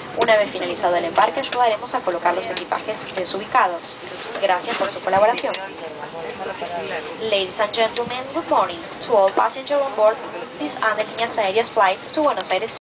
Una vez finalizado el embarque, ayudaremos a colocar los equipajes desubicados. Gracias por su colaboración. Ladies and gentlemen, good morning to all passengers on board this Aerolíneas Aéreas flight to Buenos Aires.